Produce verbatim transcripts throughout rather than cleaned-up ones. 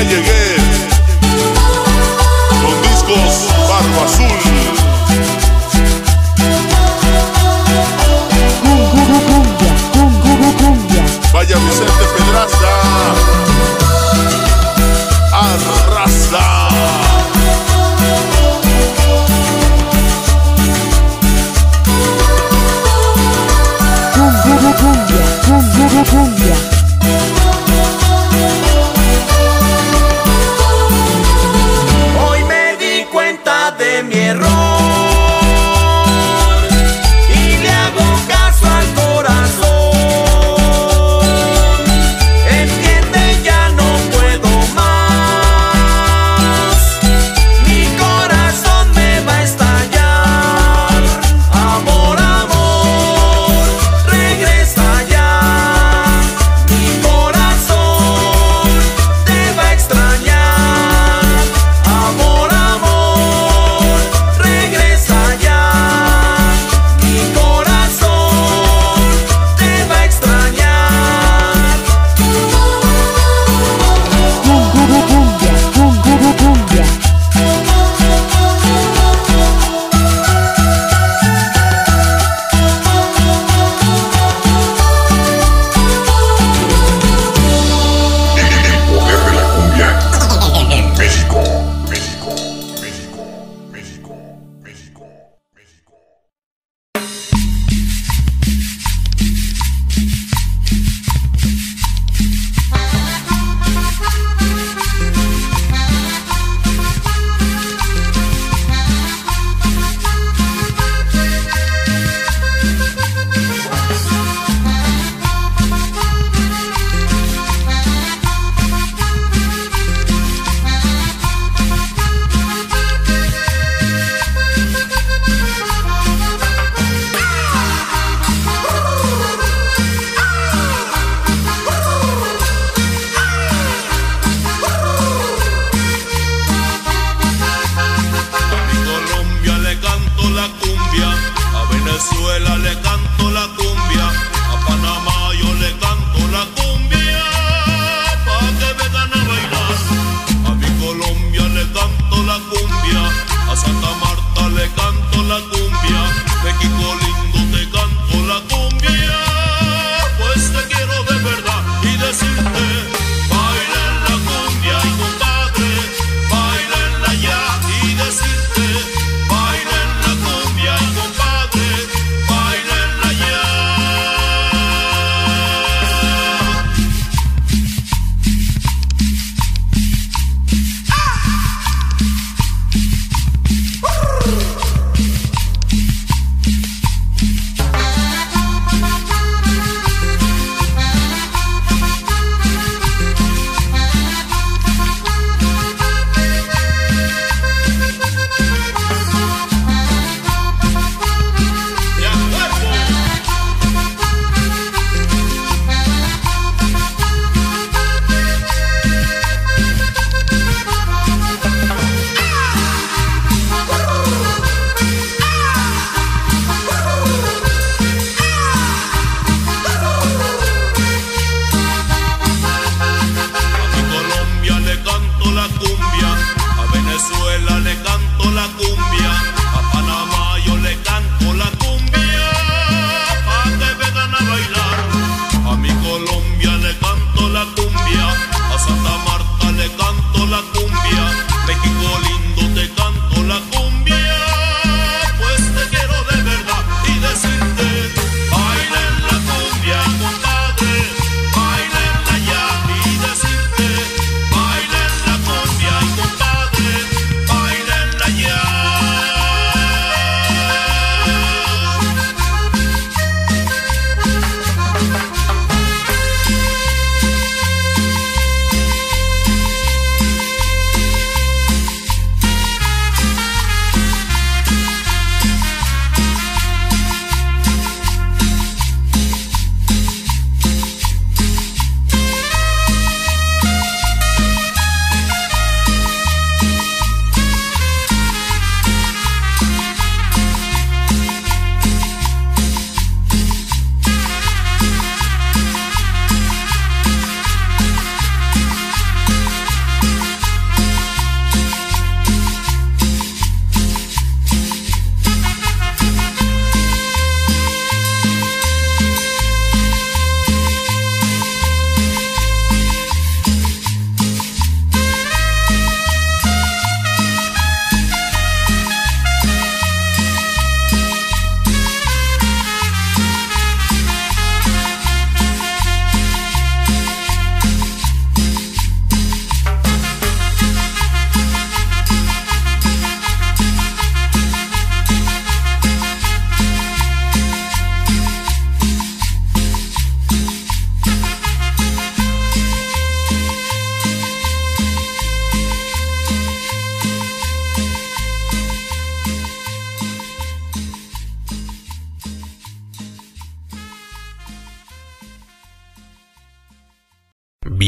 llegué con discos Barba Azul. Cumbia, cumbia, cumbia. Vaya Vicente Pedraza, arrasa. Cumbia, cumbia, cumbia, cumbia.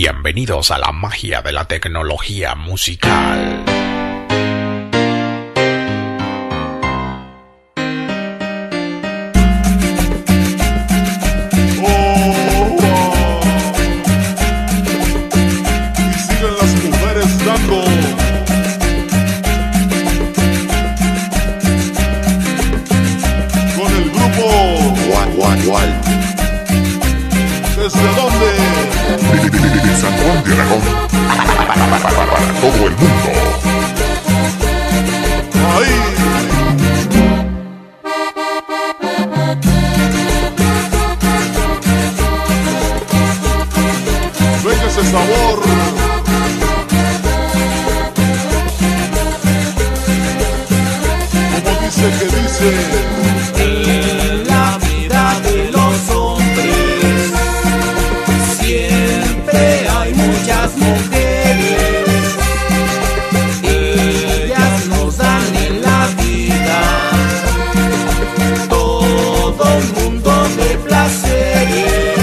Bienvenidos a la magia de la tecnología musical. ¿Desde dónde? San Juan de Aragón. Para todo el mundo. Ahí. Venga ese sabor. Como dice que dice. En la vida de los hombres siempre hay muchas mujeres. Ellas nos dan en la vida todo un mundo de placeres,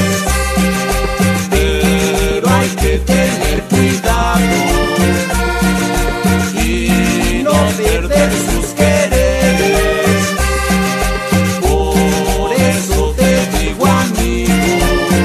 pero hay que tener cuidado y no perder sus quereres. Por eso te digo, amigo,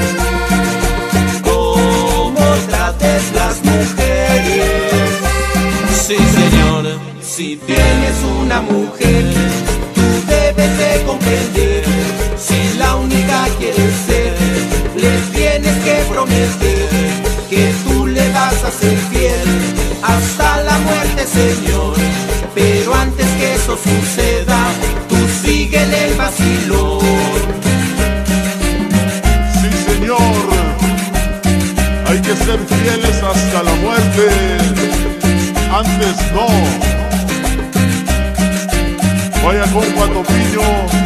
cómo trates las mujeres. Sí, señor, si tienes una mujer, tú debes de comprender. Si la única quieres ser, le tienes que prometer que tú le vas a ser fiel hasta la muerte, señor. Pero antes que eso suceda, tú síguele el vacilón. Sí, señor. Hay que ser fieles hasta la muerte. Antes no. Vaya con Guatopiño.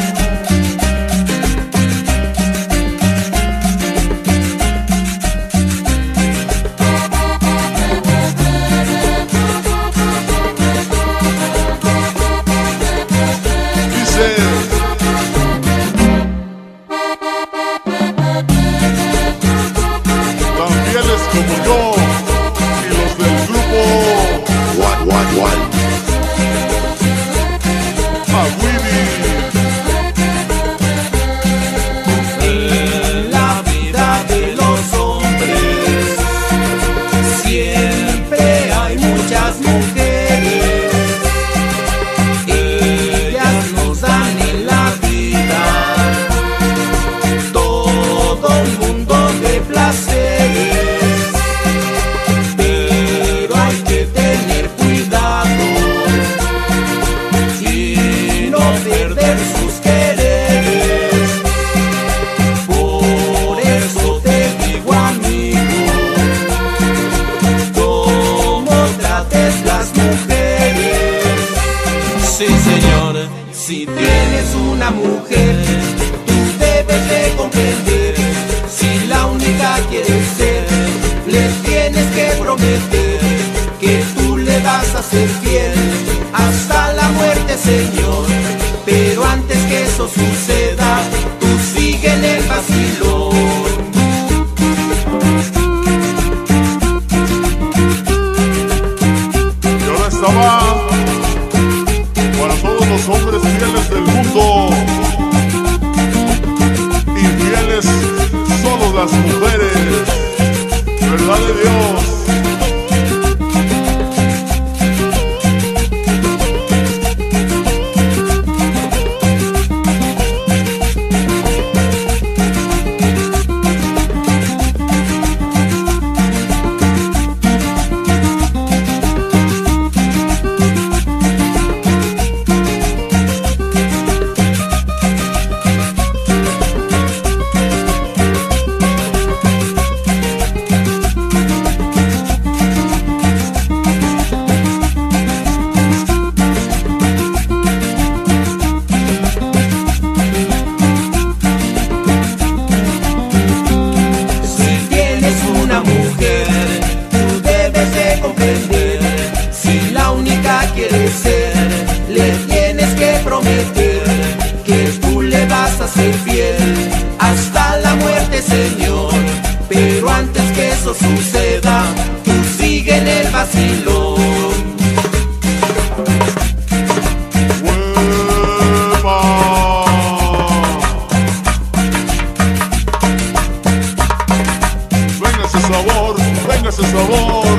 Como yo y los del grupo What What What En la vida de los hombres siempre hay muchas mujeres. Ellas nos dan en la vida todo un mundo de placeres, pero hay que tener cuidado y no perder sus quereres. Por eso te digo, amigo, cómo trates las mujeres. Sí, señor, si tienes una mujer, tú debes de comprender. Si la única quieres ser, le tienes que prometer que tú le vas a ser fiel hasta la muerte, señor. Pero antes que eso suceda, tú sigue en el vacilón. Y ahora estaba para todos los hombres fieles del mundo. Infieles solo las mujeres. ¿Verdad de Dios? ser fiel hasta la muerte, Señor. Pero antes que eso suceda, sabor.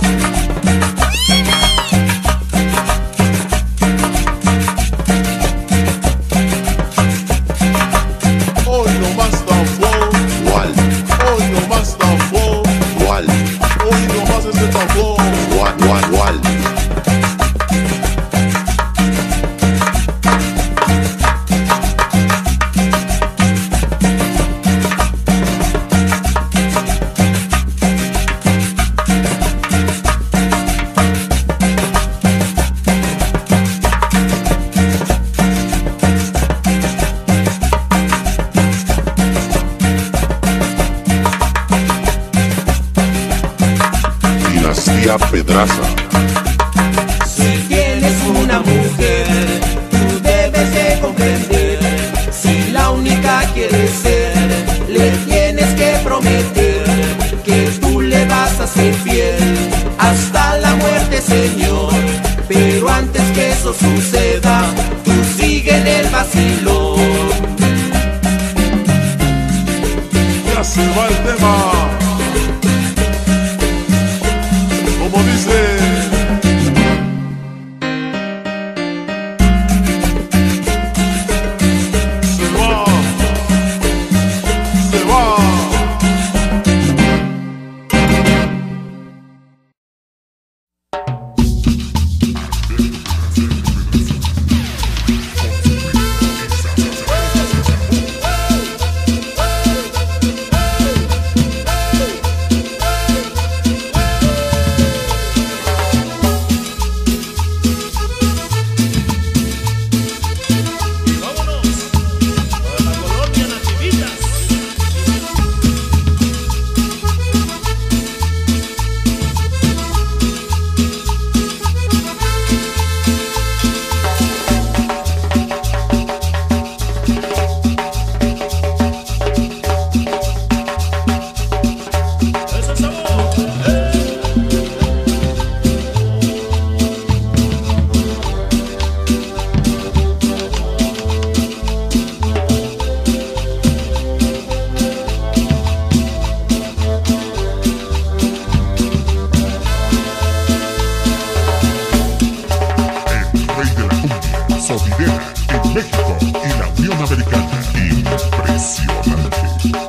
Hoy no más tambor. Wal, Hoy no más tambor. wal, Hoy no más este tambor. wal, wal, wal. Dinastía Pedraza. Si tienes una mujer, tú debes de comprender. Si la única quieres ser, le tienes que prometer que tú le vas a ser fiel hasta la muerte, Señor. Pero antes que eso suceda, tú sigue en el vacilón. Ya se va el tema. Como dice. Se va. Se va. En México y la Unión Americana. Impresionante.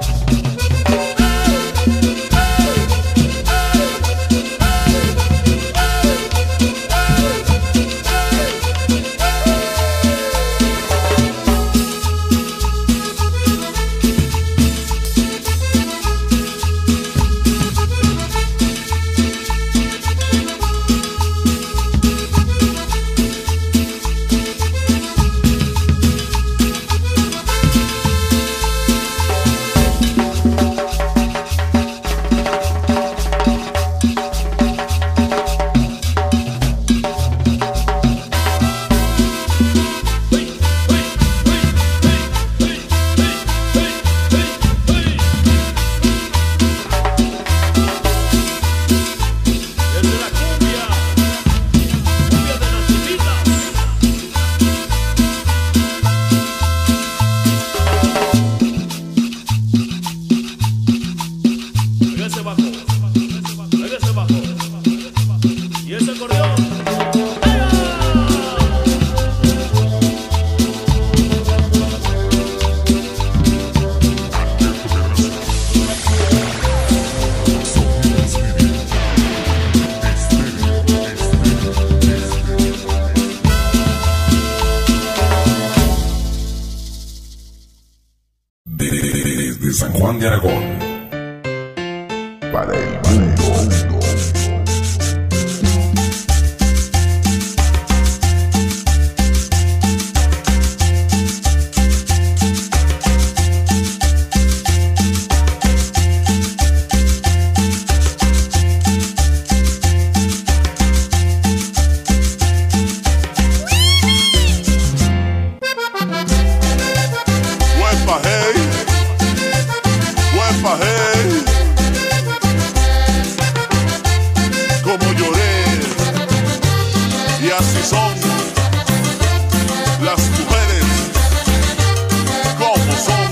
Desde San Juan de Aragón para el mundo. Como lloré, y así son las mujeres, como son.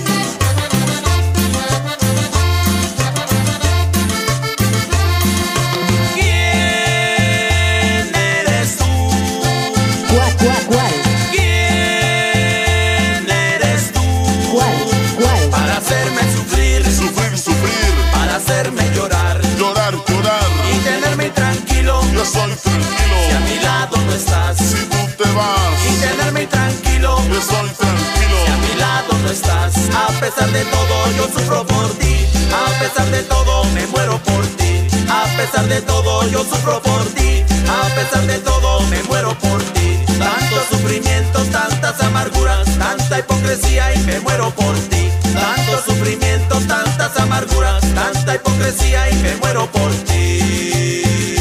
tenerme tranquilo, yo soy tranquilo. si a mi lado no estás, Si tú te vas, y tenerme tranquilo, yo soy tranquilo. si a mi lado no estás. A pesar de todo yo sufro por ti, a pesar de todo me muero por ti, a pesar de todo yo sufro por ti, a pesar de todo me muero por ti. Tantos sufrimientos, tantas amarguras, tanta hipocresía y me muero por ti. Tantos sufrimientos, tantas amarguras, tanta hipocresía y me muero por ti.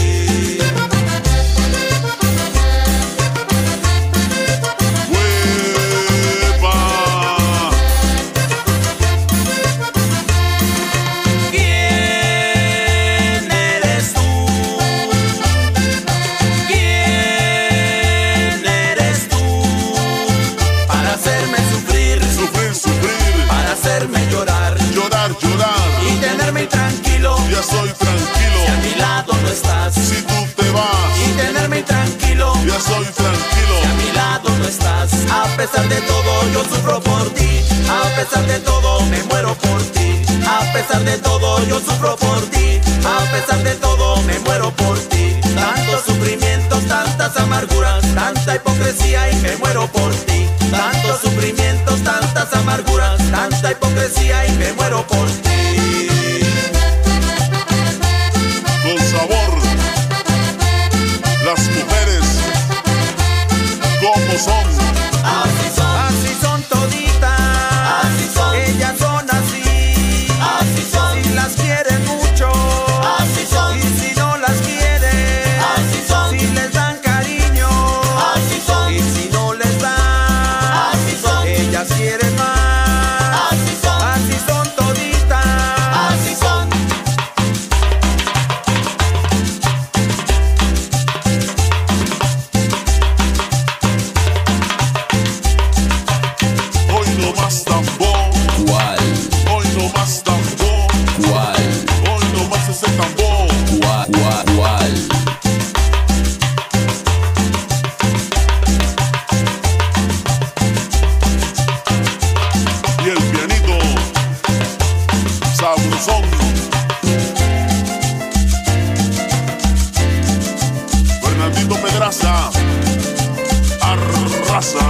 Hueva. ¿Quién eres tú? ¿Quién eres tú? Para hacerme sufrir, Sufrir, sufrir, para hacerme llorar llorar, llorar. y tenerme tranquilo, Ya soy tranquilo. si a mi lado no estás. Si tú te vas, Y tenerme tranquilo, ya soy tranquilo. si a mi lado no estás. A pesar de todo yo sufro por ti, a pesar de todo me muero por ti, a pesar de todo yo sufro por ti, a pesar de todo me muero por ti. Tantos sufrimientos, tantas amarguras, tanta hipocresía y me muero por ti. Tantos sufrimientos, tantas amarguras, tanta hipocresía y me muero por ti. Con sabor, las mujeres, como son. Así son, así son toditas, así son, ellas son así, así son, si las quieren mucho, así son, y si no las quieren, así son, si les dan cariño, así son, y si no les dan, así son, ellas quieren más, así son, así son toditas, así son. Hoy no más tambor, ¿Cuál? hoy no más tambor, ¿Cuál? hoy no más ese tambor. ¿Cuál? ¿Cuál? ¿Cuál? Y el pianito, sabrosón. Fernandito Pedraza, arrasa.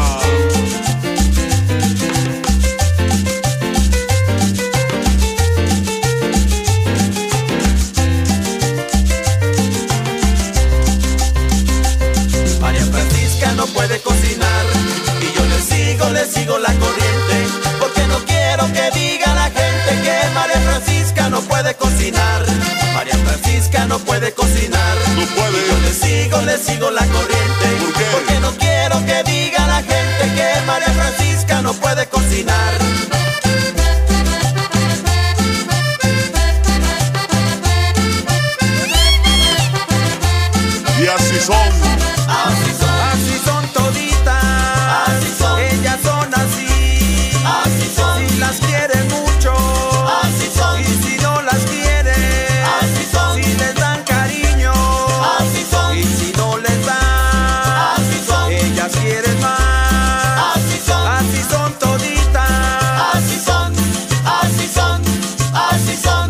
María Francisca no puede cocinar y yo le sigo, le sigo la corriente, porque no quiero que diga la gente que María Francisca no puede cocinar. María Francisca no puede cocinar, No puede. y yo le sigo, le sigo la corriente, ¿Por qué? porque no quiero que diga la gente que María Francisca no puede cocinar. Y así son. Así son, así son toditas, así son, ellas son así, así son, si las quieren mucho, así son, y si no las quieren, así son, si les dan cariño, así son, y si no les dan, así son, ellas quieren más, así son, así son toditas, así son, así son, así son.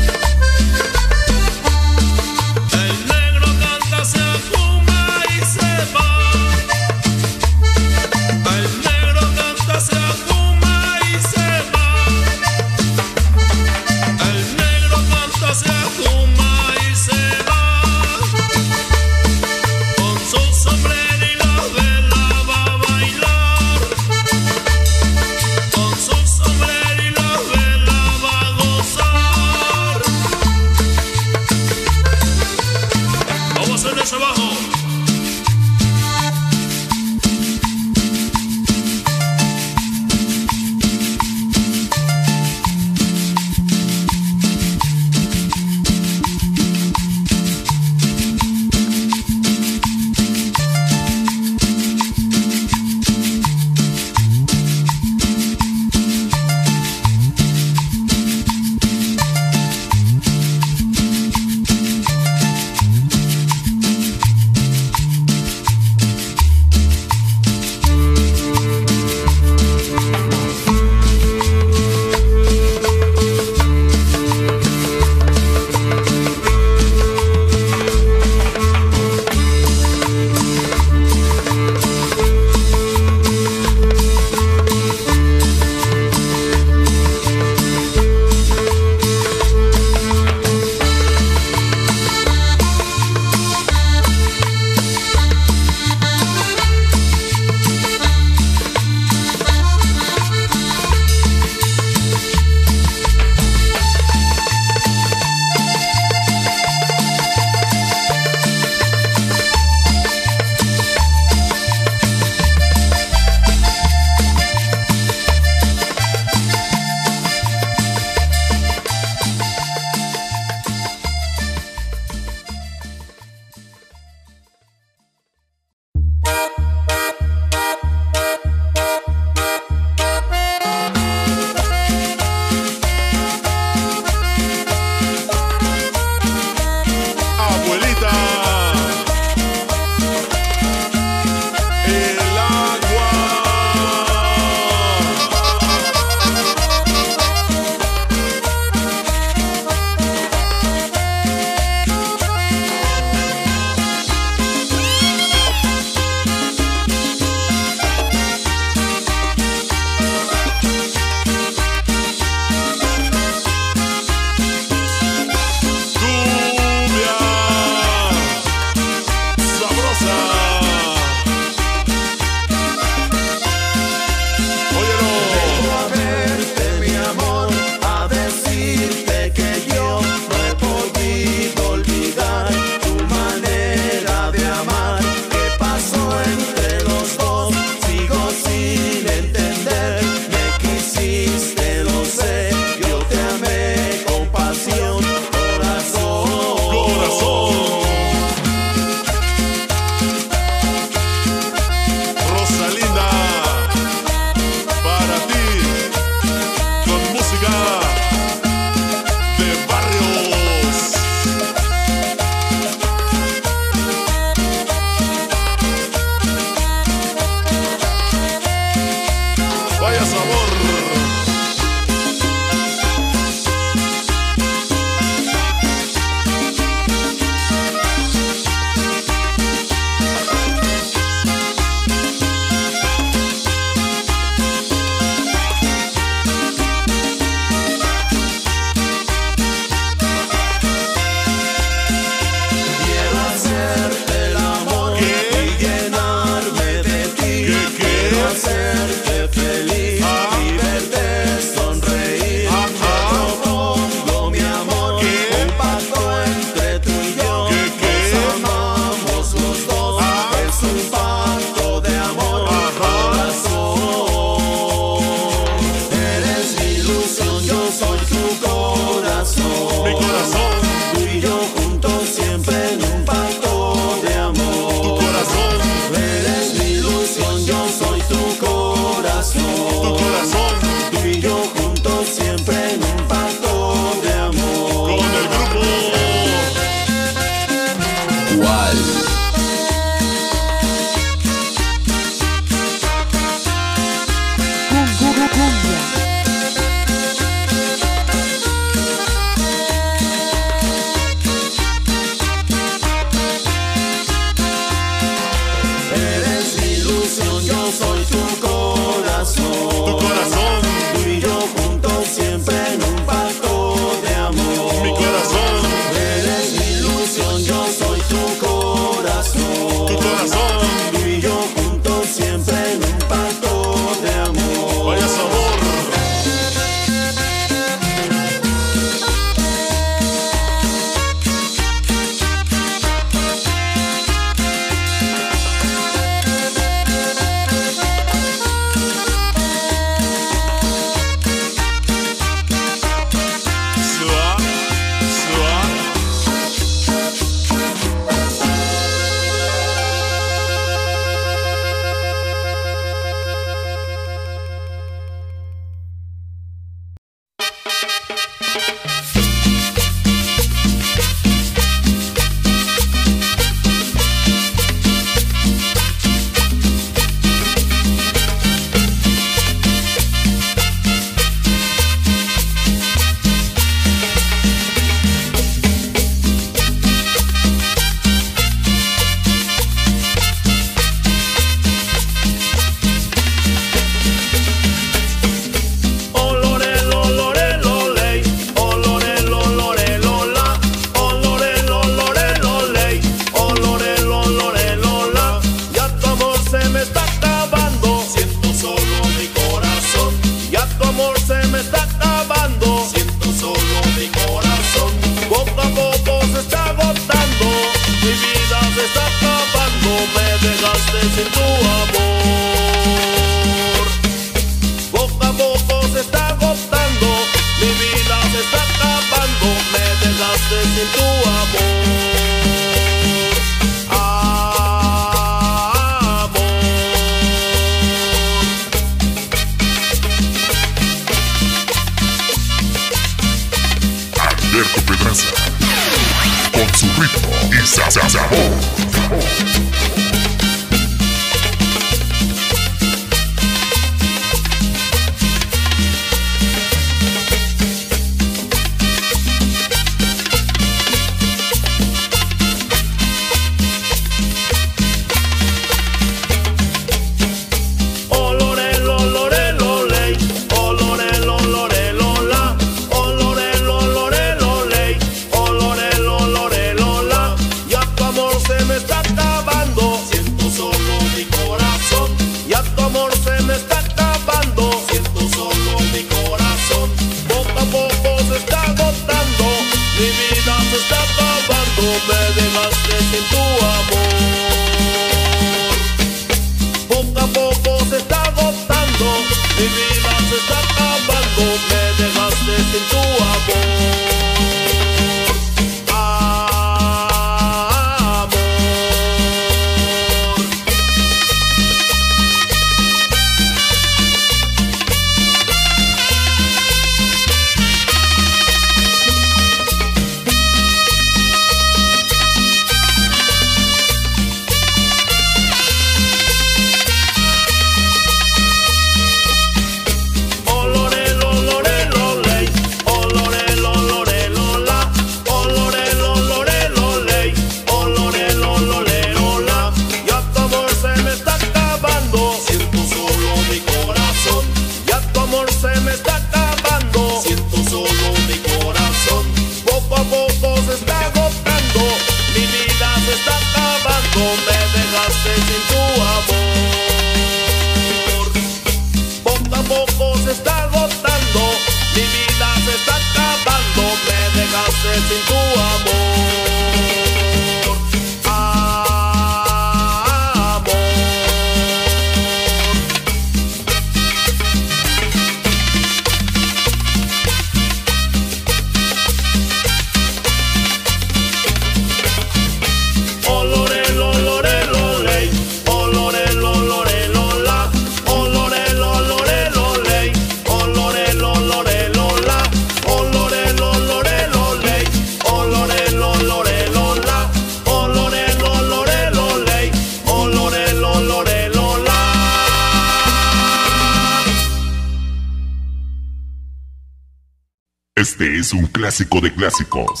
Este es un clásico de clásicos.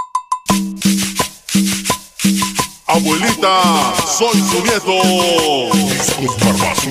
Abuelita, soy su nieto. Discos Barbazo.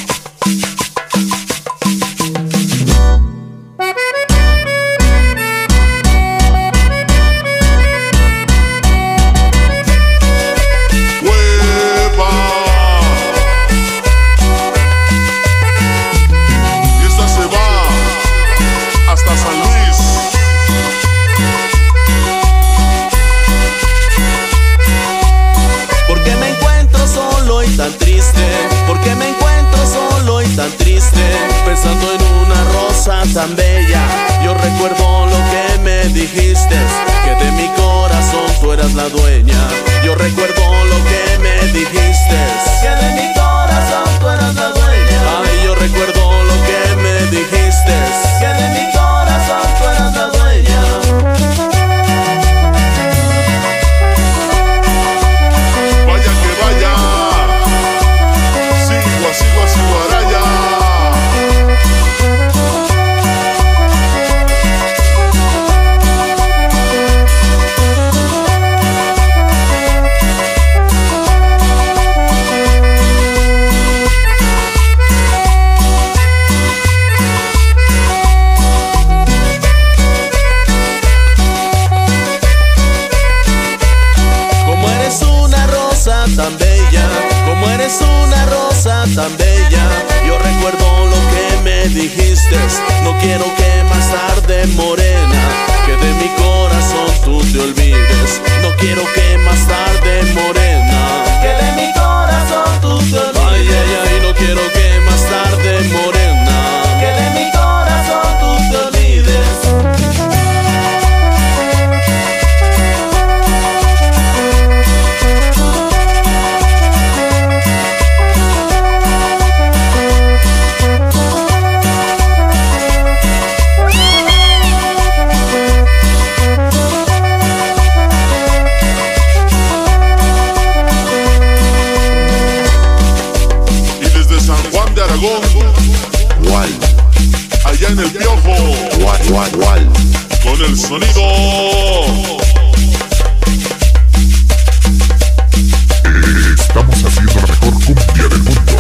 Pensando en una rosa tan bella, yo recuerdo lo que me dijiste, que de mi corazón tú eras la dueña. Yo recuerdo lo que me dijiste, que de mi corazón tú eras la dueña. Ay, yo recuerdo lo que me dijiste, que de mi corazón tú eras la dueña. tan bella. Yo recuerdo lo que me dijiste. No quiero que más tarde, morena, que de mi corazón tú te olvides. No quiero que más tarde, morena, que de mi corazón tú te olvides. Ay, ay, ay, no quiero que más tarde, morena, que de mi corazón tú te olvides. Gual, allá en el Piojo, gual, gual, gual, con el sonido. Estamos haciendo la mejor cumbia del mundo.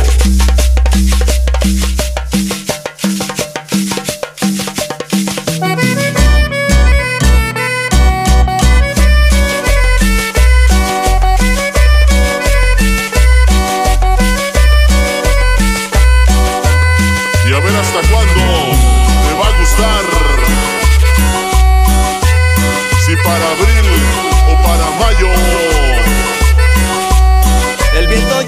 Y a ver hasta cuándo te va a gustar. Si para abril o para mayo. El viento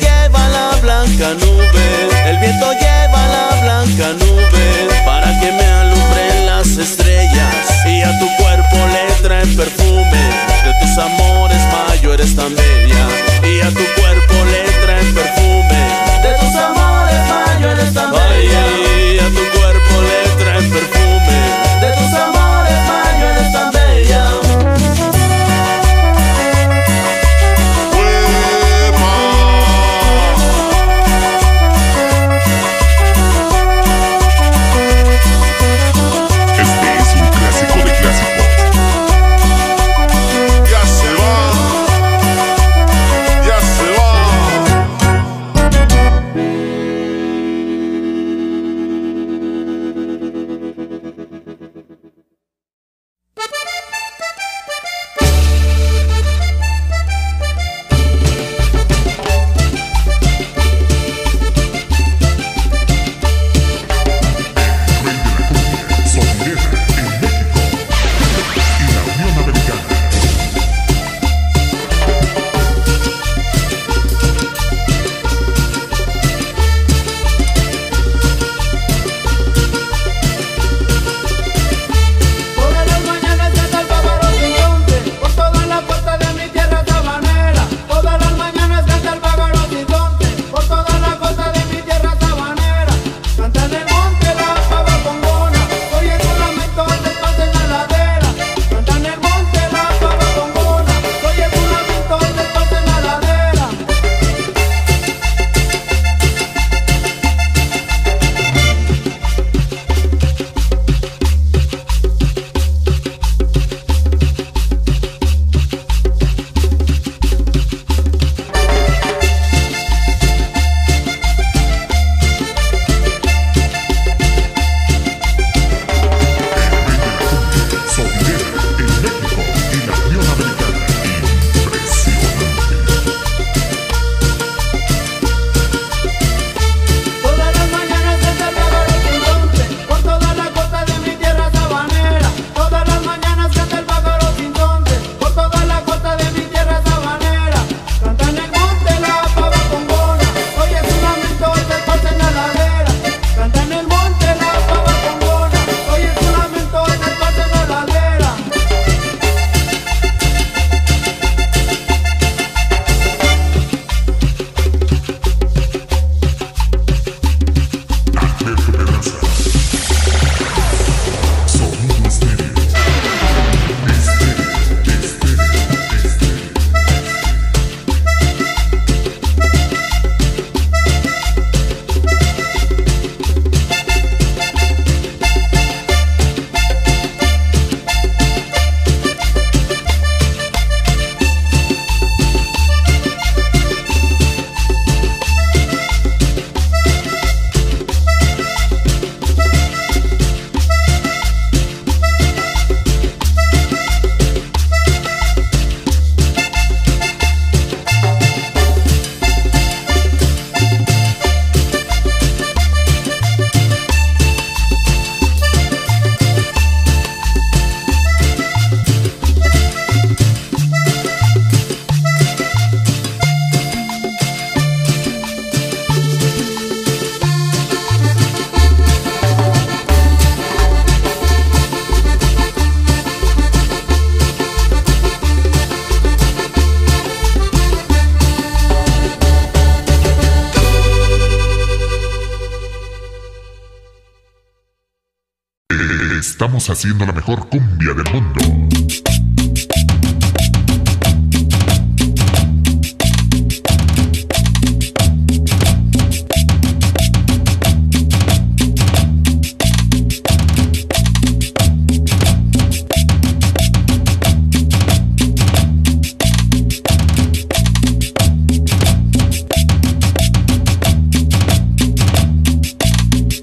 Estamos haciendo la mejor cumbia del mundo.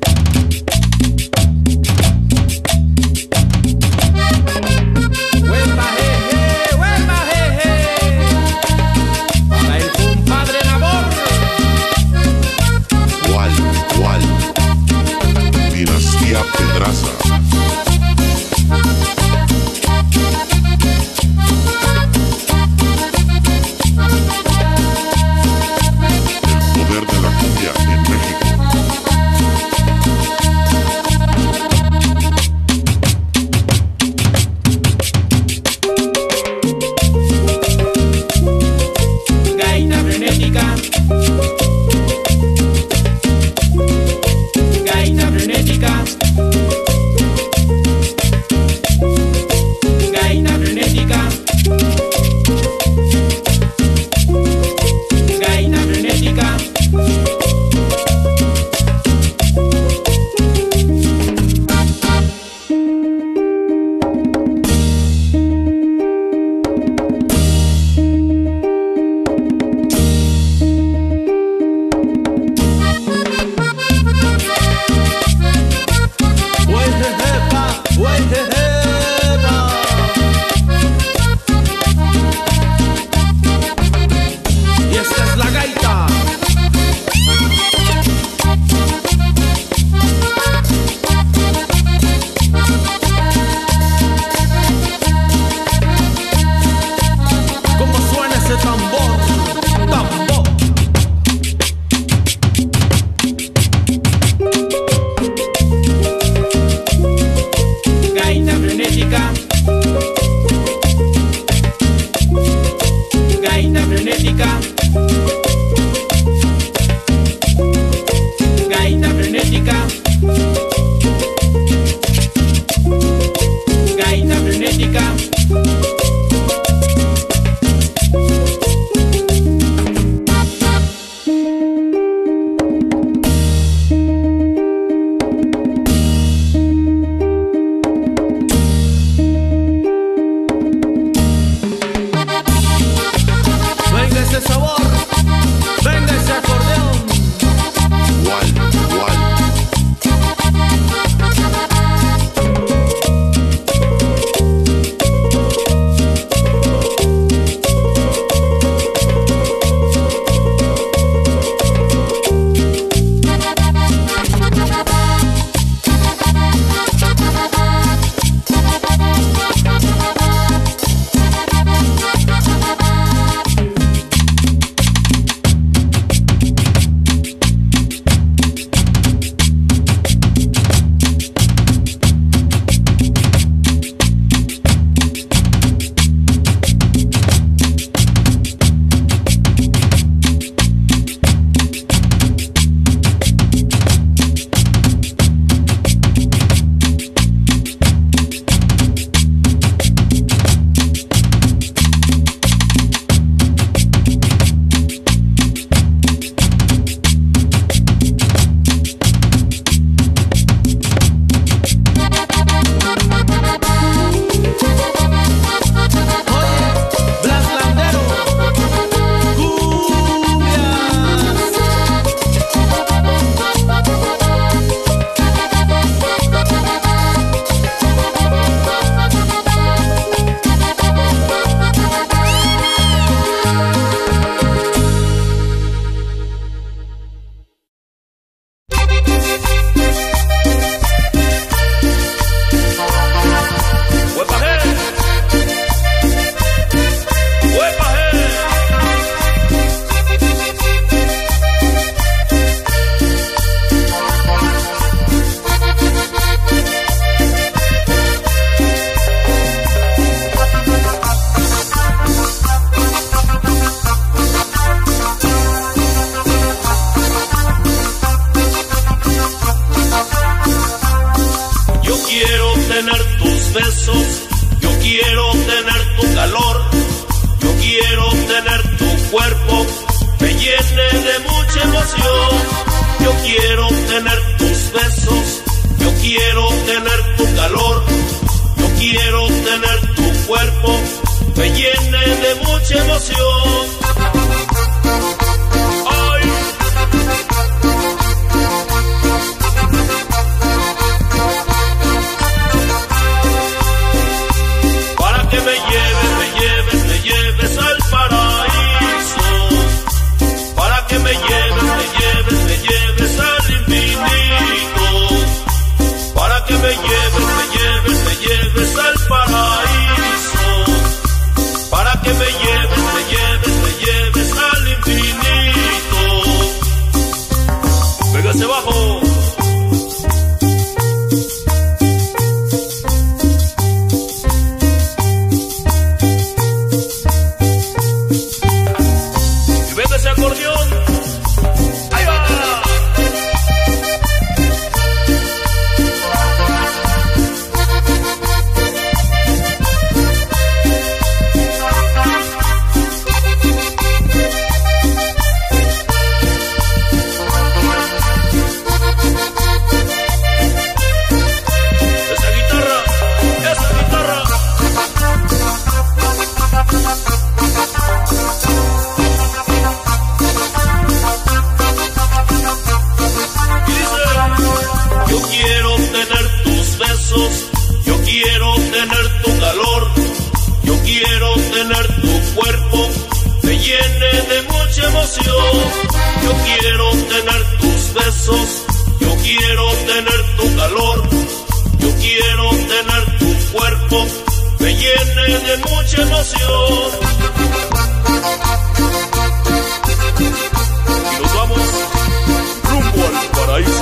When quiero tener tus besos, yo quiero tener tu calor, yo quiero tener tu cuerpo, me llene de mucha emoción. Yo quiero tener tus besos, yo quiero tener tu calor, yo quiero tener tu cuerpo, me llene de mucha emoción. Ay. Para que me lleves, me lleves, me lleves al paraíso. Para que me lleves, me lleves, me lleves al infinito. Para que me lleves, me lleves, me lleves al paraíso. Para que me lleves, me lleves, me lleves al infinito. Véngase abajo. Y venga ese acordeón. ¡Ahí va! Esa guitarra, esa guitarra. Y dice, yo quiero tener tus besos, yo quiero tener tu calor, yo quiero tener tu cuerpo, me llene de mucha emoción. Yo quiero tener tus besos, yo quiero tener tu calor, yo quiero tener tu cuerpo, me llene de mucha emoción. Y nos vamos rumbo al paraíso.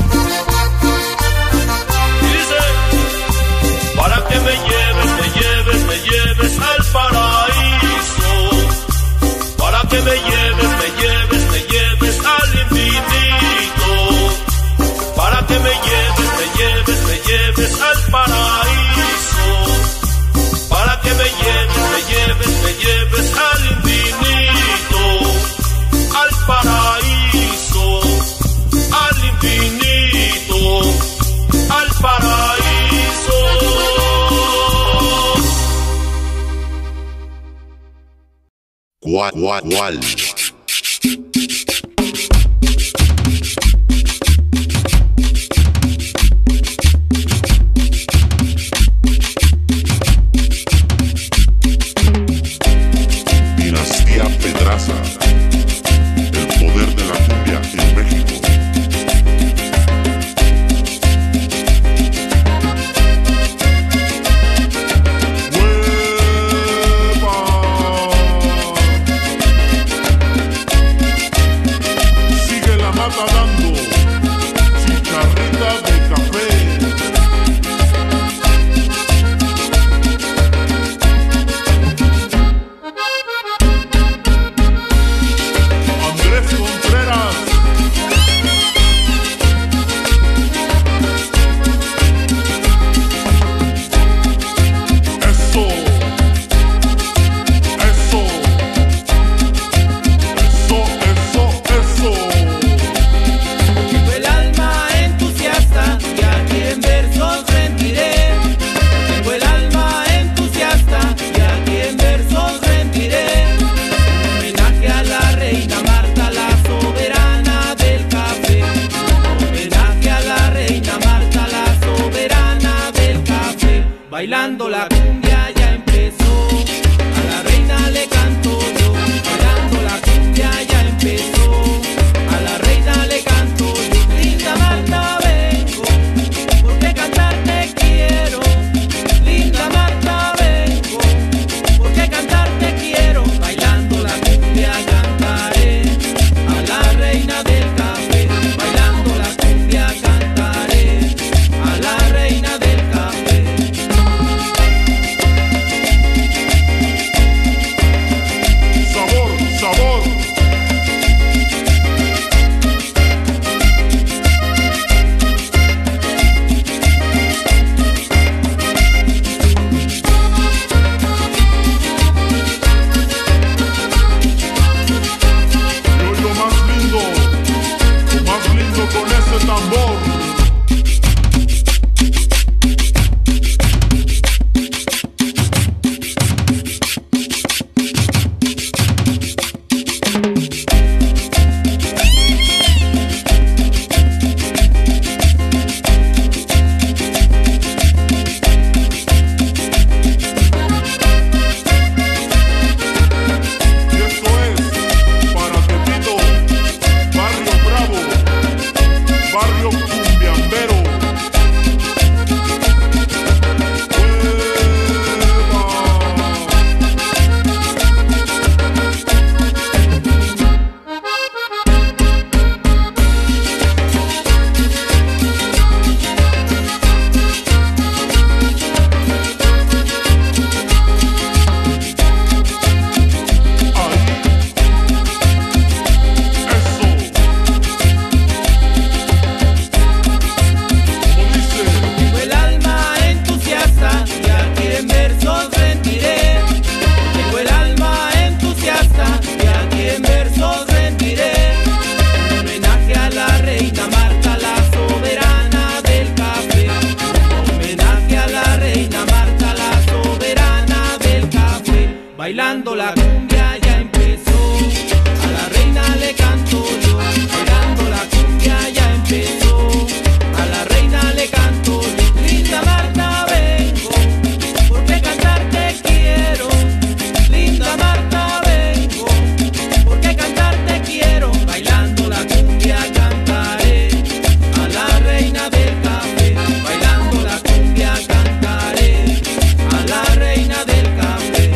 Y dice, para que me lleves, me lleves, me lleves al paraíso. Para que me lleves, me lleves, me lleves al infinito. Para que me lleves, me lleves, me lleves al paraíso. Para que me lleves, me lleves, me lleves al infinito. Al paraíso, al infinito, al paraíso. ¿Cuál, cuál, cuál? Dinastía Pedraza, el poder de la cumbia en México. Sigue la mata dando chicharrita de café. Andrés Contreras. Eso, eso, eso, eso, eso. Tengo el alma entusiasta y aquí en versos rendiré. Tengo el alma entusiasta y aquí en versos rendiré. Un homenaje a la reina Marta, la soberana del café. Un homenaje a la reina Marta, la soberana del café. Bailando la cumbia ya empezó, a la reina le canto yo. Bailando la cumbia ya empezó, a la reina le canto yo. Linda Marta vengo, porque cantarte quiero. Linda Marta vengo, porque cantarte quiero. Bailando la cumbia cantaré, a la reina del café. Bailando la cumbia cantaré, a la reina del café. Sabor, sabor. bailando la cumbia ya empezó. A la reina le canto yo, bailando la cumbia ya empezó. A la reina le canto yo, linda Marta vengo, porque cantarte quiero. Linda Marta vengo, porque cantarte quiero. Bailando la cumbia cantaré a la reina del café. Bailando la cumbia cantaré a la reina del café.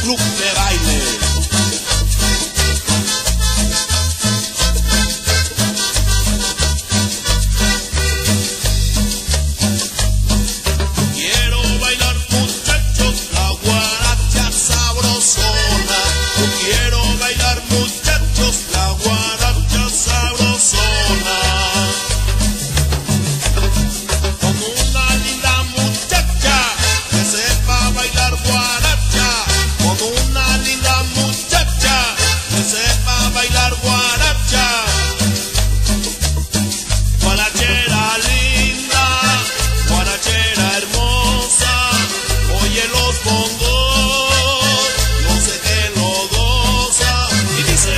club de baile. Quiero bailar, muchachos, la guaracha sabrosona. Yo quiero bailar, muchachos, la guaracha sabrosona. Con una linda muchacha que sepa bailar guaracha. Con una linda muchacha que sepa bailar guaracha. Guarachera linda, guarachera hermosa, oye los bongos, yo sé que lo goza. Y dice: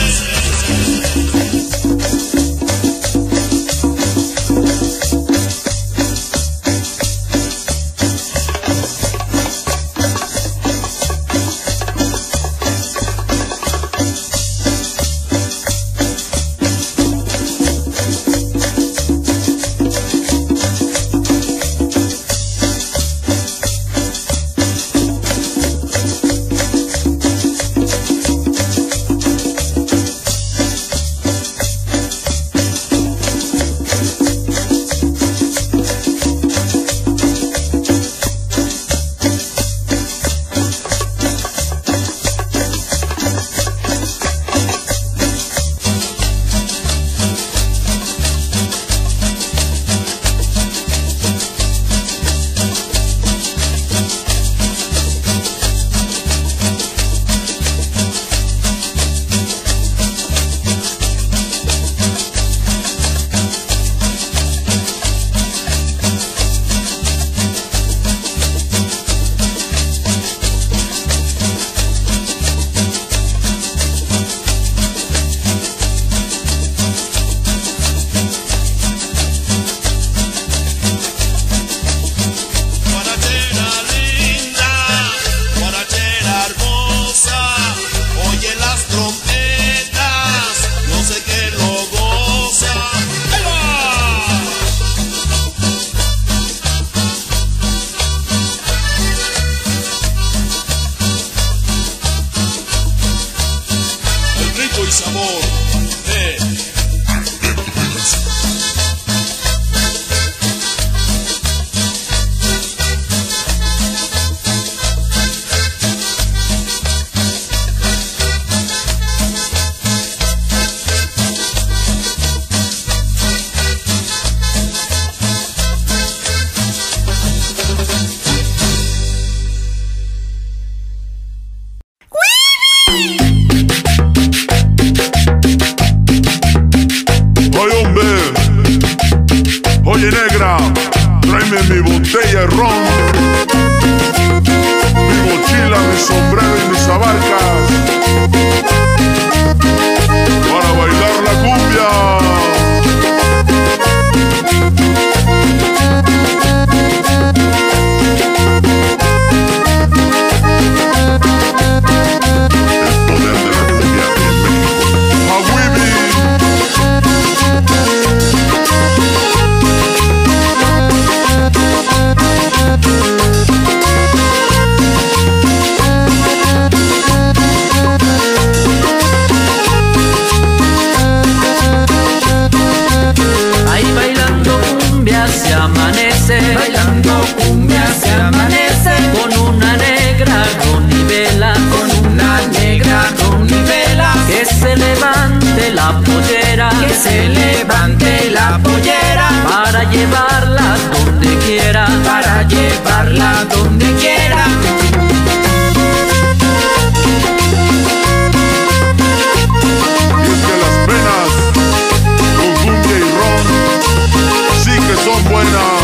guarachera linda, guarachera hermosa, oye las trompetas, yo sé que lo goza. ¡Ahí va! El ritmo y sabor de Oye, hombre, oye, negra, tráeme mi botella de ron, mi mochila, mi sombrero y mis abarcas para bailar la cumbia. El poder de la cumbia en México. Hawibi. Ahí bailando cumbia se amanece, bailando cumbia se amanece, con una negra ronivela, con una negra ronivela, que se levante la pollera, que se levante la pollera, para llevarla donde quiera, para llevarla donde quiera. Y es que las penas con cumbia y ron sí que son buenas.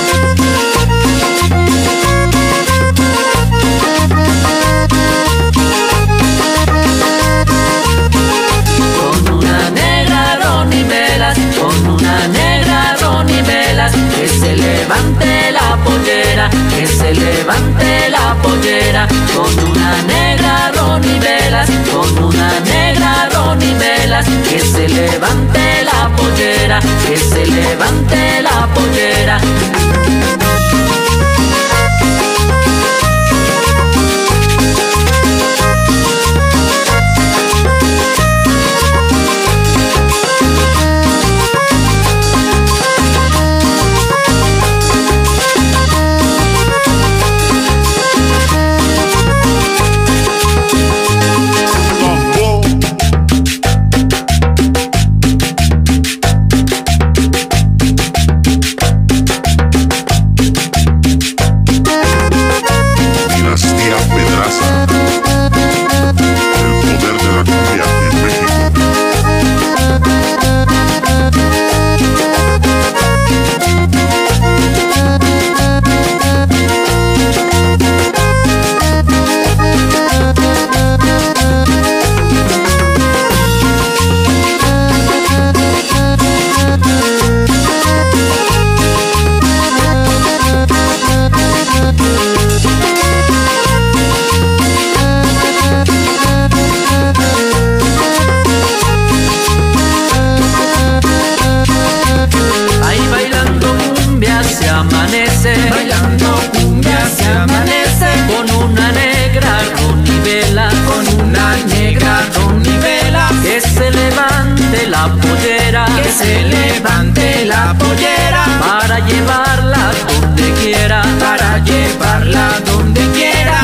Con una negra ronivelas, con una negra ronivelas, que se levante la pollera, que se levante la pollera. Con una negra ronivelas, con una negra ronivelas, que se levante la pollera, que se levante la pollera. se levante la pollera para llevarla donde quiera, para llevarla donde quiera.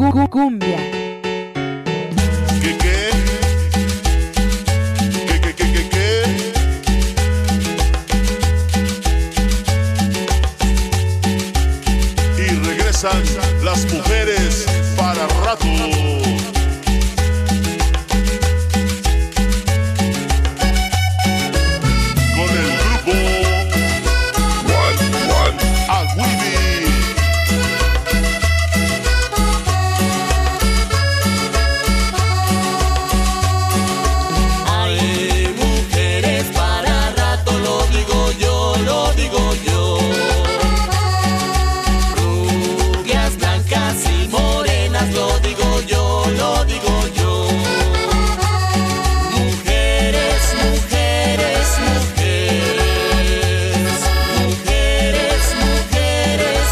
Cumbia. ¿Qué qué? ¿Qué qué qué qué qué? Y regresan las mujeres para rato. Con el grupo One One Agüibi. Hay mujeres para rato, lo digo yo, lo digo yo. Rubias, blancas y morenas, lo digo yo, lo digo yo. Mujeres, mujeres, mujeres. Mujeres, mujeres,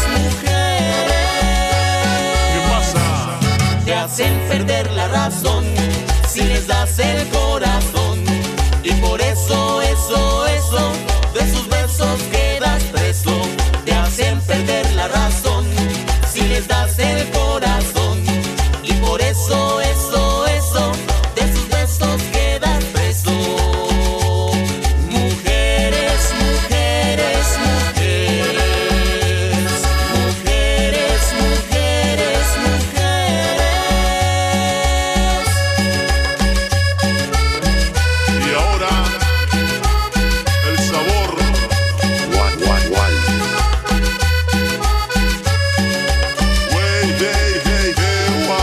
mujeres. ¿Qué pasa? Te hacen perder la razón si les das el corazón. Y por eso, eso, eso, de sus besos quedas preso. Te hacen perder la razón si les das el corazón. Y por eso, eso, eso, de sus besos quedas preso. Mujeres, mujeres, mujeres. Mujeres, mujeres, mujeres. Y ahora el sabor One One One. Wey, hey, hey, hey, wa.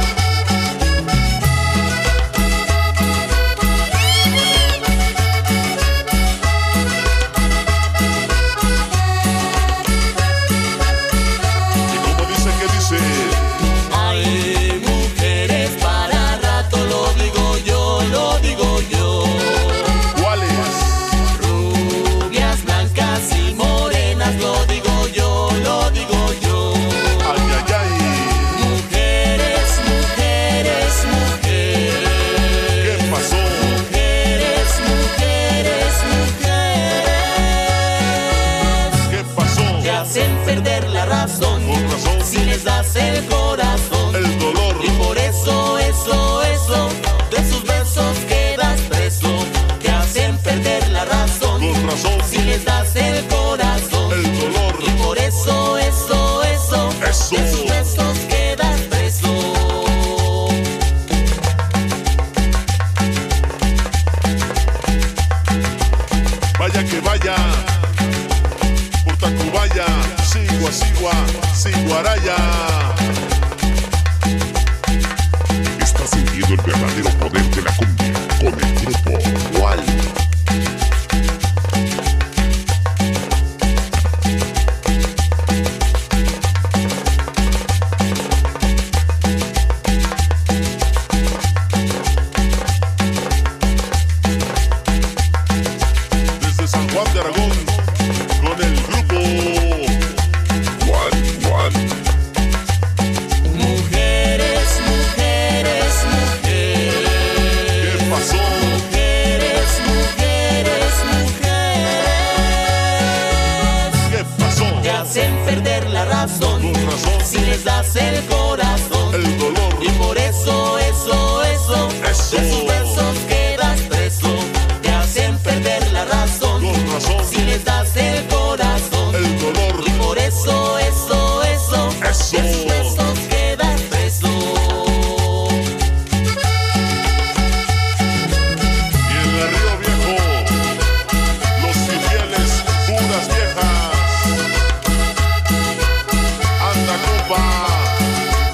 Y como dice que dice, Hay mujeres para rato, lo digo yo, lo digo yo. ¿cuáles? Rubias, blancas y morenas, lo digo yo, lo digo yo. Ay, ay, ay. Mujeres, mujeres, mujeres. ¿Qué pasó? Mujeres, mujeres, mujeres. ¿Qué pasó? Te hacen perder la razón Con razón. si les das el corazón. El dolor. Y por eso, eso, eso, de sus besos quedas preso. Te hacen perder la razón Con razón. si les das el corazón. El dolor. Y por eso, eso, eso, Eso. de sus besos quedas preso. Vaya que vaya, por Tacubaya, Sigua, Sigua, Siguaraya. Estás sintiendo el verdadero poder de la cumbia con el grupo One. Desde San Juan de Aragón, con el grupo One One. Mujeres, mujeres, mujeres. ¿Qué pasó? Mujeres, mujeres, mujeres. ¿Qué pasó? Te hacen perder la razón Con razón. si les das el corazón. El dolor. Y por eso, eso, eso, Eso. de sus besos quedas preso. Te hacen perder la razón Con razón. si les das el corazón. El dolor. Y por eso, eso, eso, Eso. de sus besos quedas preso. Y en el Río Viejo, los infieles, puras viejas. Anda, compa,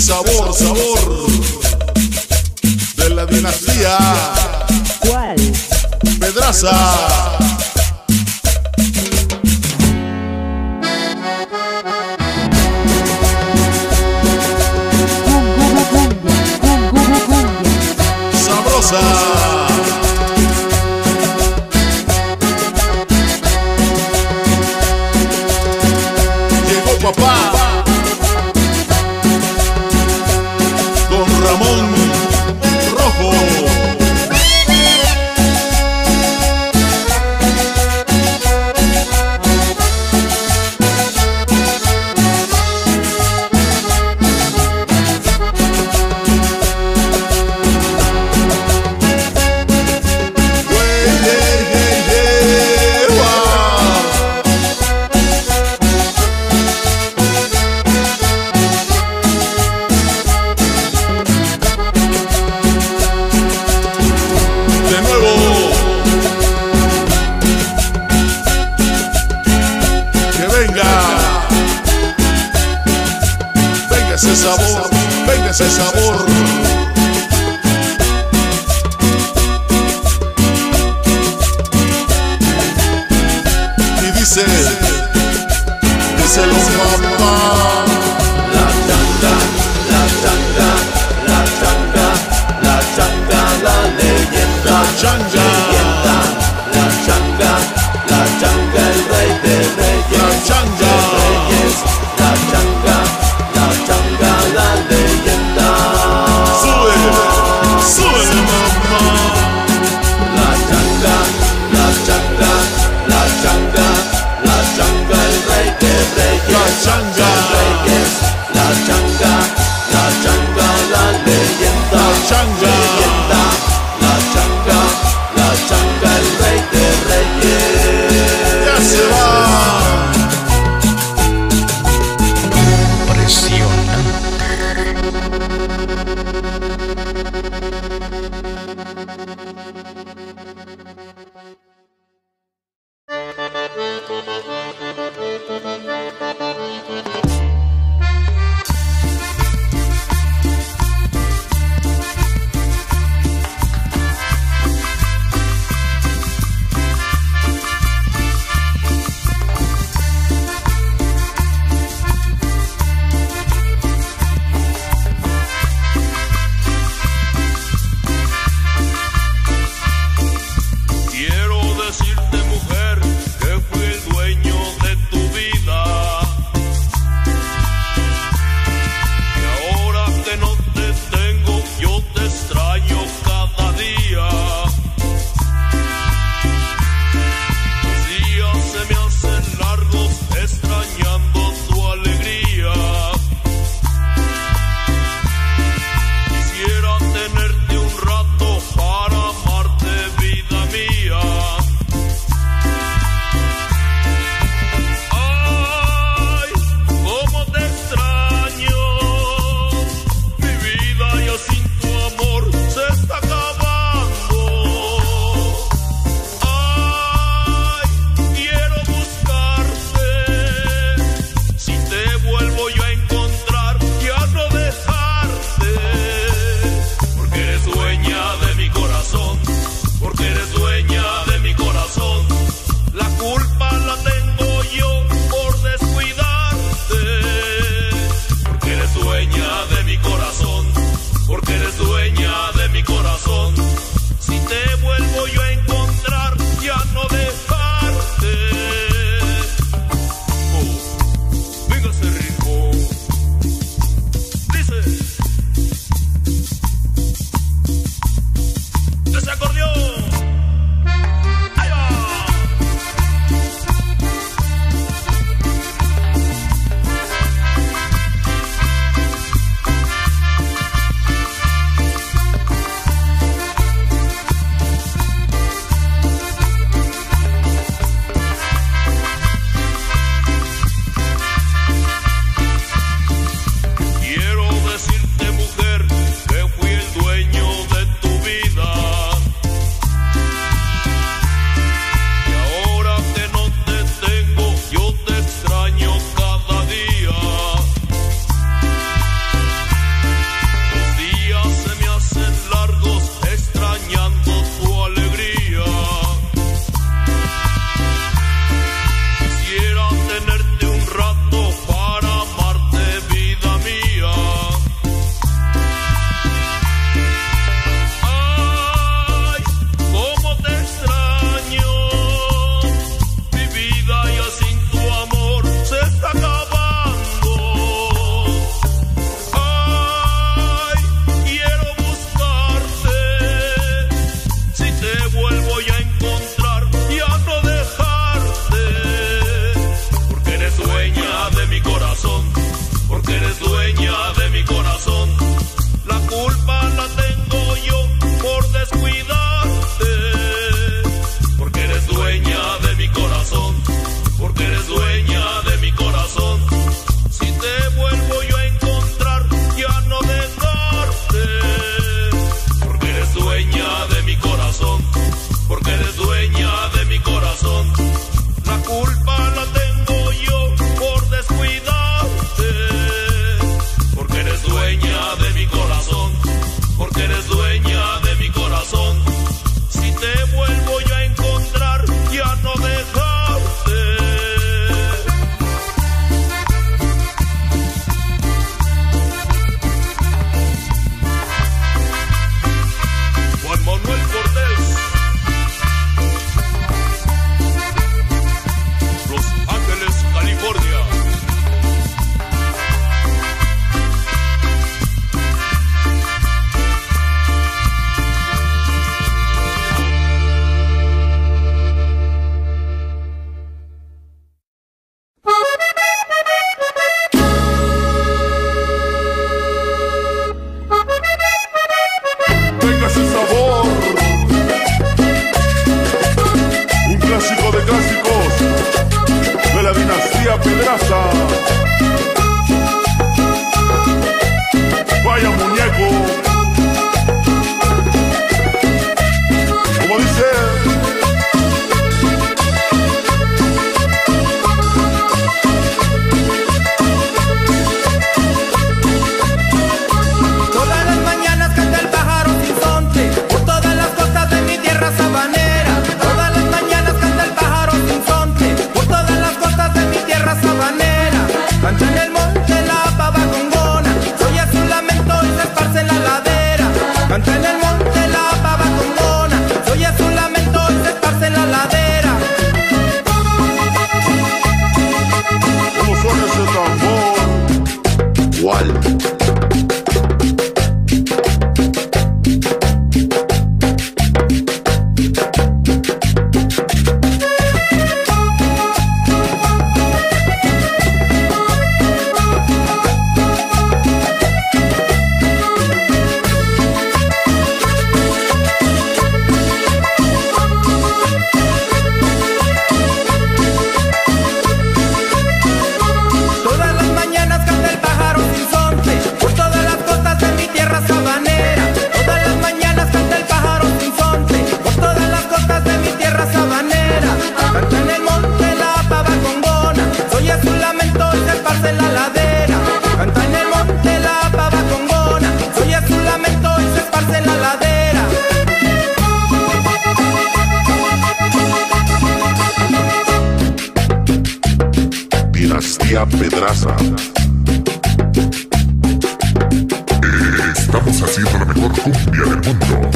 sabor, sabor de la dinastía. ¿Cuál? Pedraza. Sabrosa. Llegó papá con Ramón Rojo. Ese sabor, venga ese sabor. Y dice, dice los mamá. La changa, la changa, la changa, la changa, la leyenda. La changa, leyenda. La changa, la changa, el rey de reyes. La changa, de reyes. La changa, la changa, la leyenda. sube, sube mamá. La changa, la changa, la changa, la changa, el rey de reyes. La changa, de reyes. La changa, la changa, la leyenda. La changa, leyenda. La changa, la changa, el rey de reyes. María Pedraza. Estamos haciendo la mejor cumbia del mundo.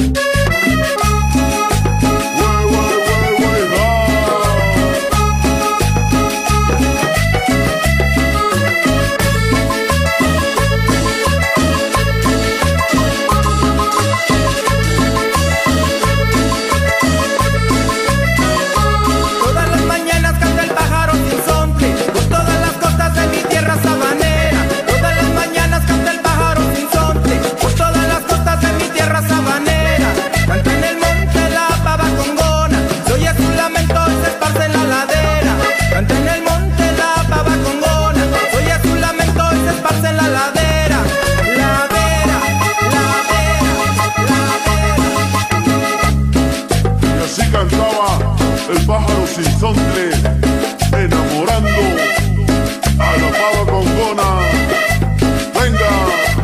Cantaba el pájaro sinsonte, enamorando a la pava congona. Venga.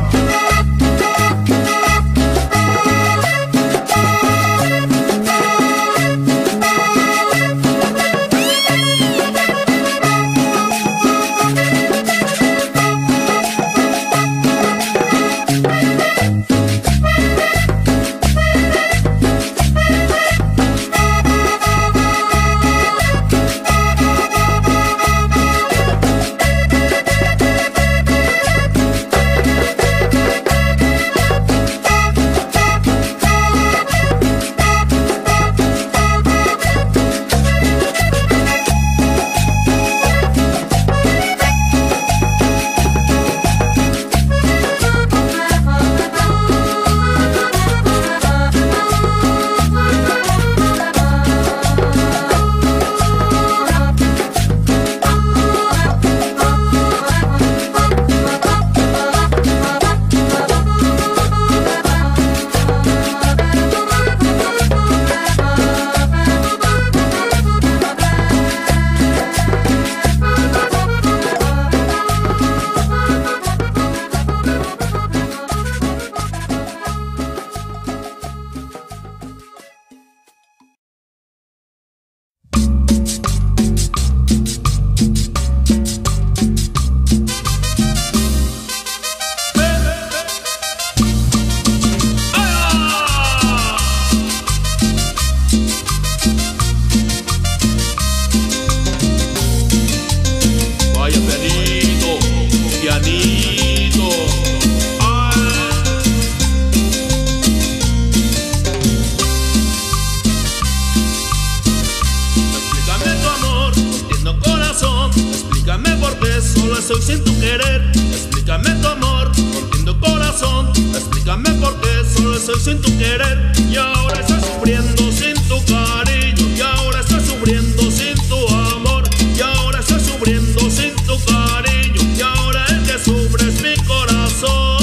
Soy sin tu querer, explícame tu amor, no entiendo corazón, explícame por qué solo soy sin tu querer. Y ahora estoy sufriendo sin tu cariño, y ahora estoy sufriendo sin tu amor, y ahora estoy sufriendo sin tu cariño, y ahora el que sufre es mi corazón.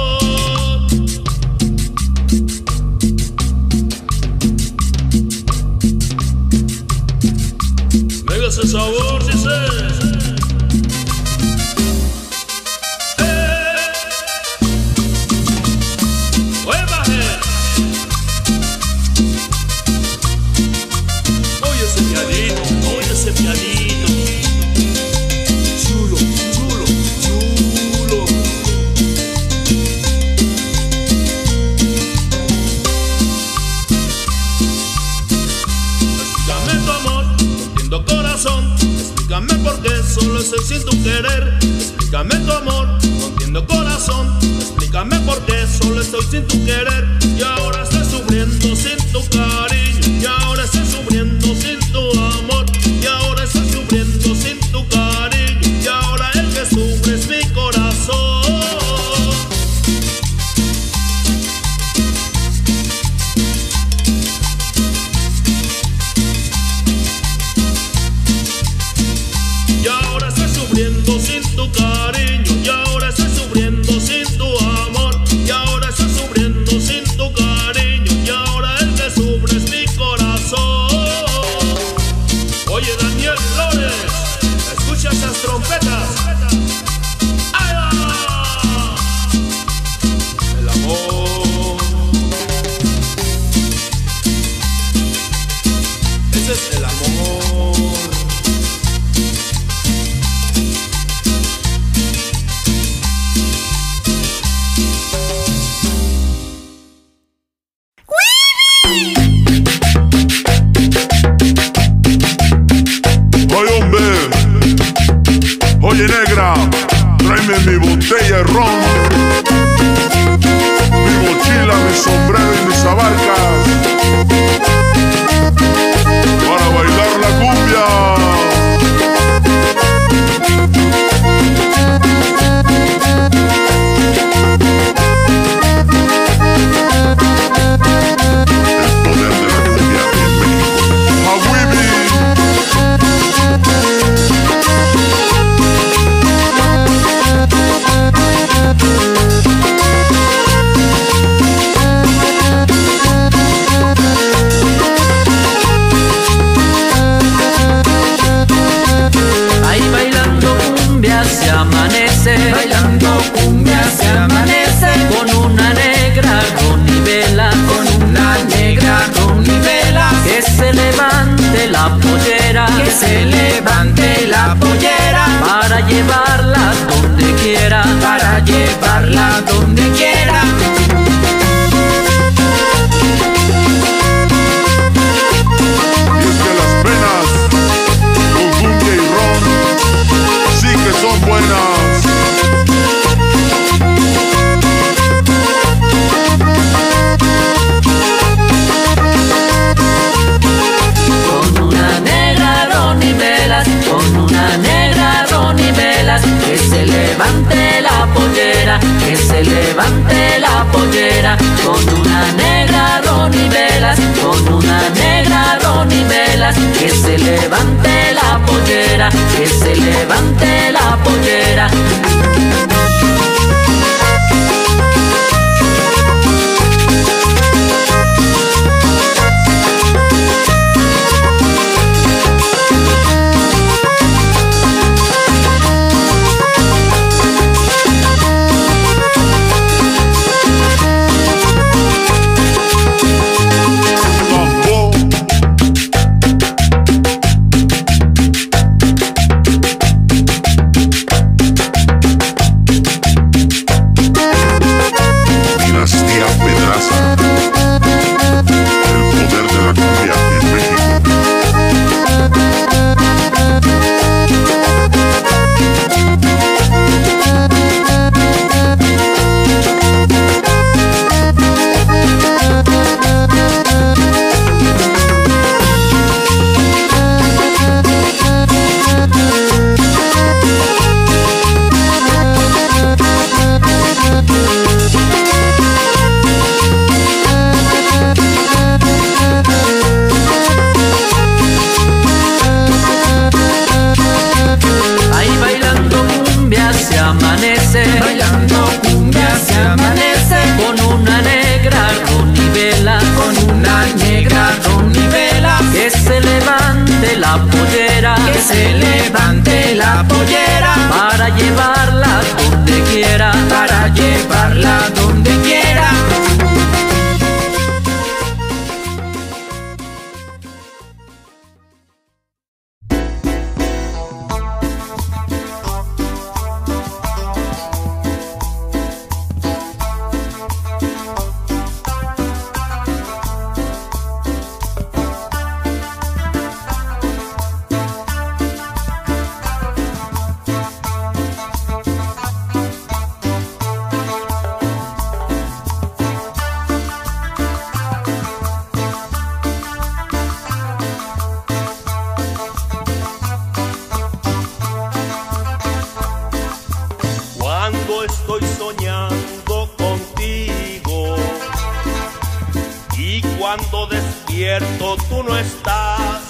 Venga ese sabor, dice. Explícame por qué solo soy sin tu querer, explícame tu amor, no entiendo corazón, explícame por qué solo estoy sin tu querer, y ahora estoy sufriendo sin tu cariño, y ahora estoy sufriendo sin tu amor, y ahora estoy sufriendo sin tu cariño, y ahora el que sufre es mi corazón. Sin tu cariño, y ahora estoy sufriendo sin tu amor, y ahora estoy sufriendo sin tu cariño, y ahora el que sufre es mi corazón. Oye Daniel Flores, escucha esas trompetas. ¡Ay, ah! El amor, ese es el amor. que se levante la pollera para llevarla donde quiera, para llevarla donde quiera. Y es que las penas con cumbia y ron sí que son buenas. Con una negra ron y velas, con una negra ron y velas, que se levante la pollera, que se levante la pollera. Con una negra ron y velas, con una negra ron y velas, que se levante la pollera, que se levante la pollera. Bailando cumbia se amanece, con una negra ron y vela, con una negra ron y vela, que se levante la pollera, que se levante la pollera, para llevarla donde quiera, para llevarla donde quiera. Estoy soñando contigo y cuando despierto tú no estás.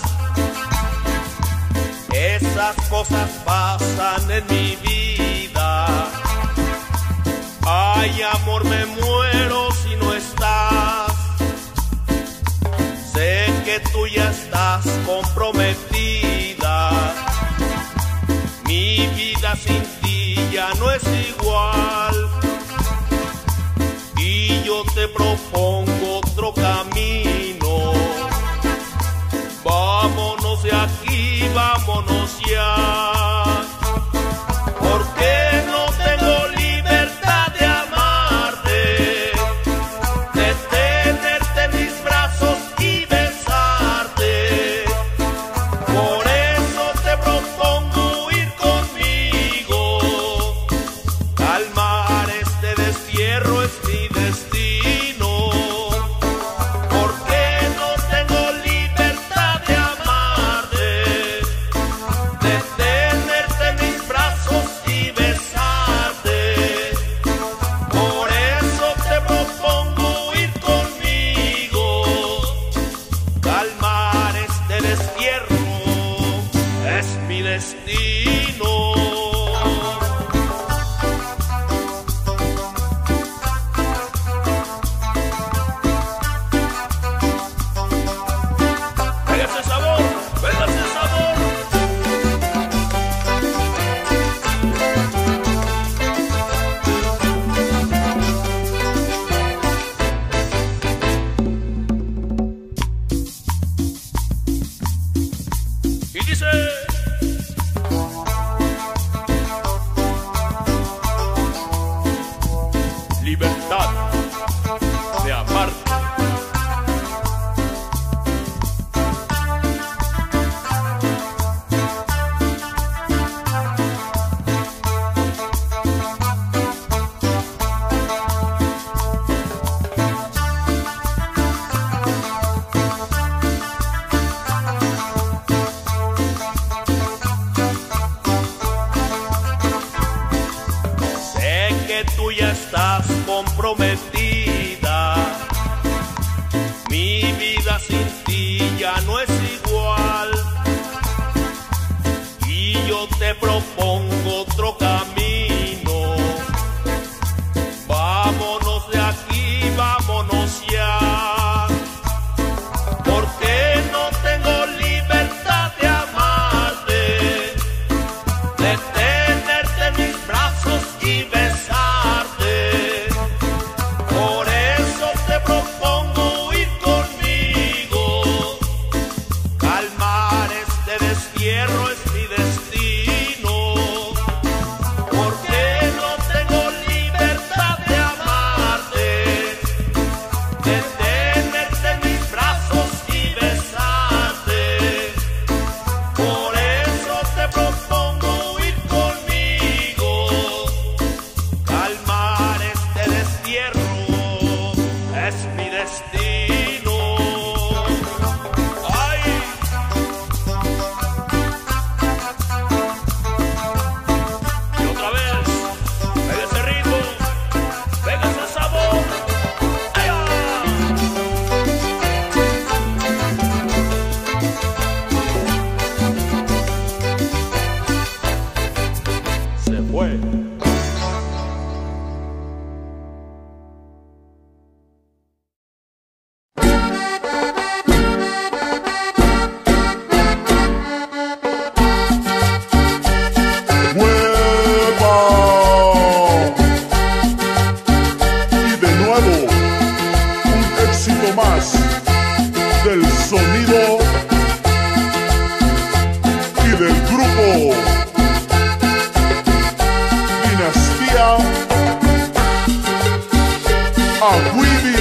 Esas cosas pasan en mi vida. Ay, amor, me muero si no estás. Sé que tú ya estás comprometida. Mi vida sin ti ya no es igual, y yo te propongo otro camino. Vámonos de aquí, vámonos ya, porque no tengo libertad de amarte, de tenerte en mis brazos y besarte. Por eso te propongo ir conmigo. Calmar este destierro es mi destino, porque no tengo libertad de amarte, de tenerte en mis brazos y besarte. Por eso te propongo ir conmigo. Calmar este destierro es mi destino. Véngase sabor, véngase sabor. Y dice Libertad de amar. Tú ya estás comprometida, mi vida sin ti ya no es igual, y yo te propongo otro camino. Vámonos de aquí, vámonos ya, porque no tengo libertad de amarte, de tenerte en mis brazos y besarte. Del sonido y del grupo Dinastía Agüibi.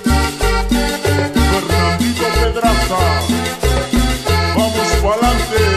Fernandito Pedraza, vamos pa'lante.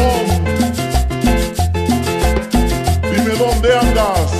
Ron. Dime dónde andas.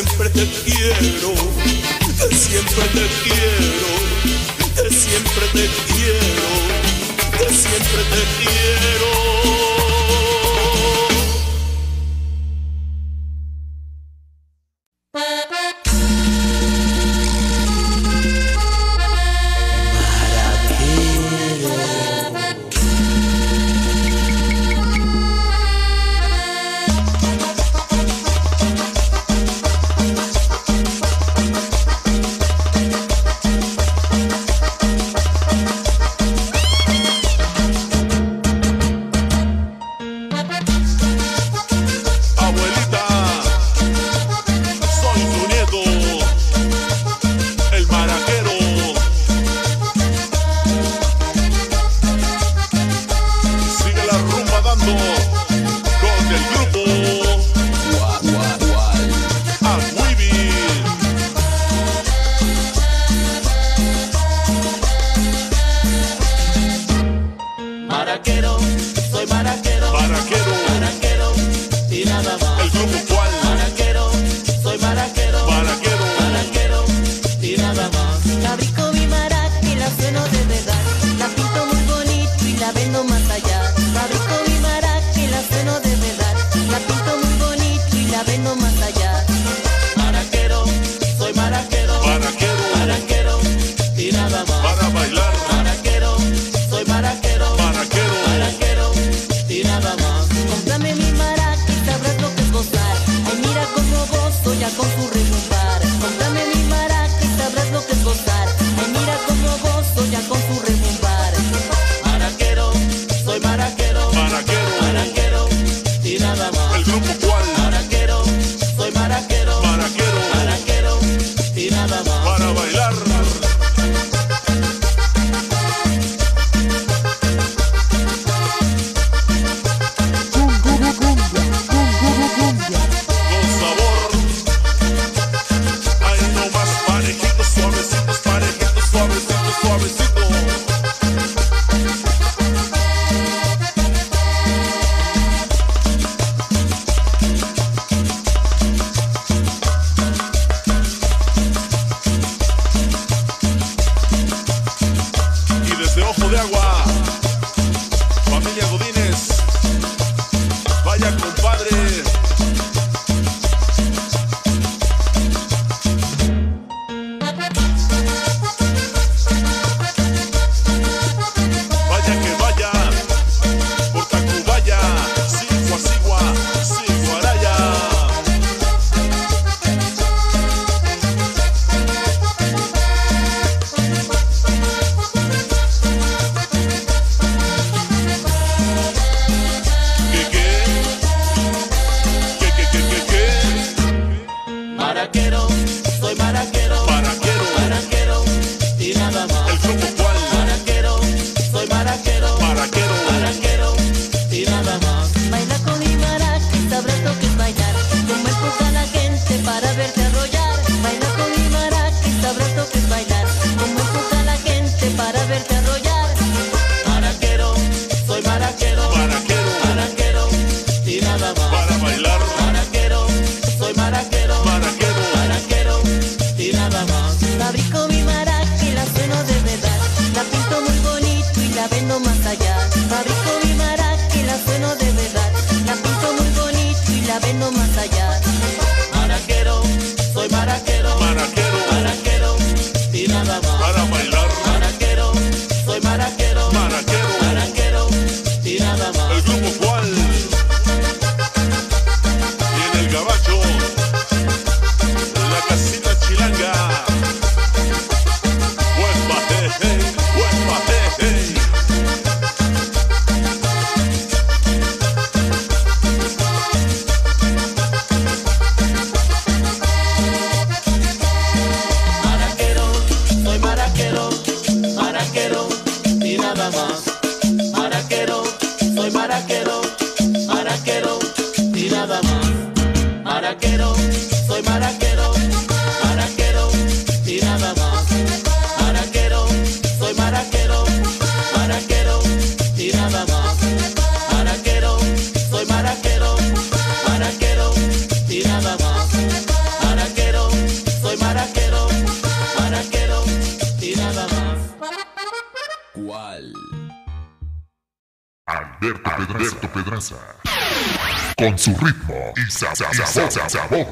siempre te quiero, que siempre te quiero, que siempre te quiero, que siempre te quiero. Para bailar, maraquero, soy maraquero, maraquero, maraquero, y Alberto, Alberto Pedraza. Con su ritmo y sa sa sa sa sabor.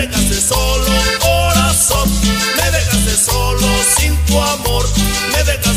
Solo, me dejaste solo sin tu amor, me dejaste